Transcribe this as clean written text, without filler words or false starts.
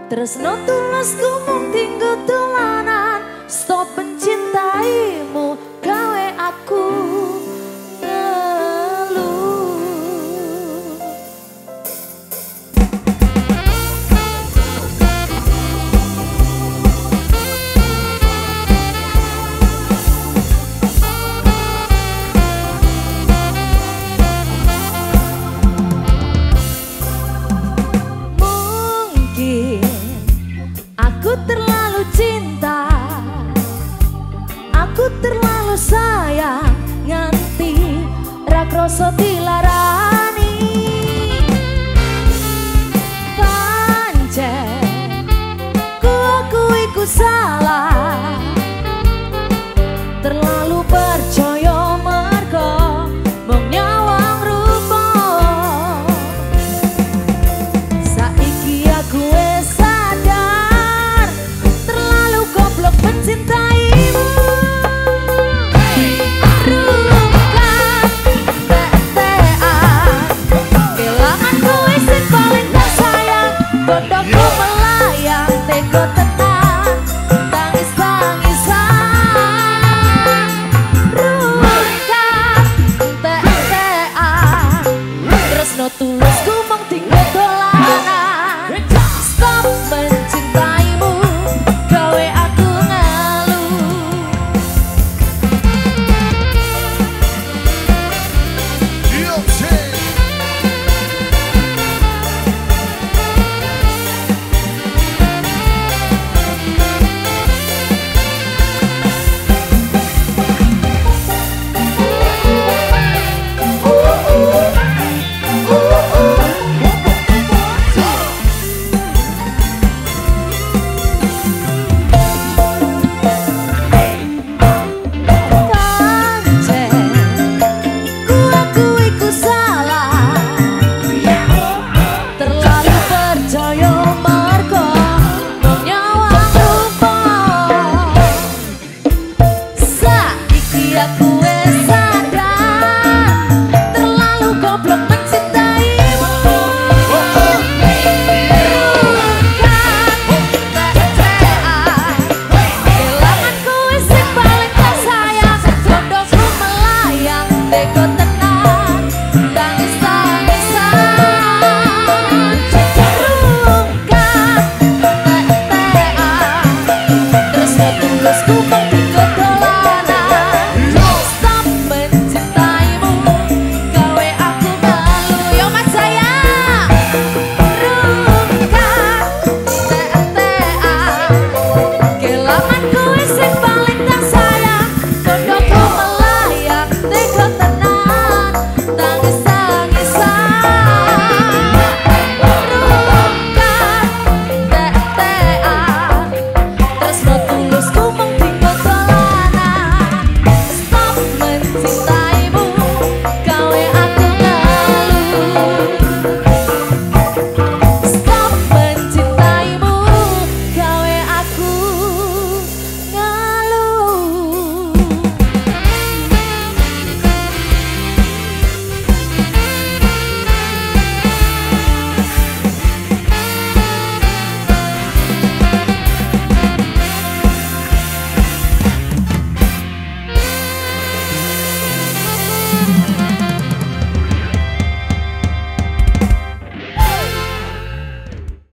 Tresno tulusku mung tinggo dolanan, stop mencintaimu gawe aku terlalu cinta, aku terlalu sayang, nganti ra kroso dilarani. Pancen ku salah, terlalu percaya mergo mung nyawang rupa. Saiki aku wis mencintaimu, rumkan tetean, kelanganku isin paling tak sayang, bodohku melayang, teko tenang, tangis-tangisan, rumkan tetean, tresno tulusku mung tinggo dolanan, stop mencintaimu gawe aku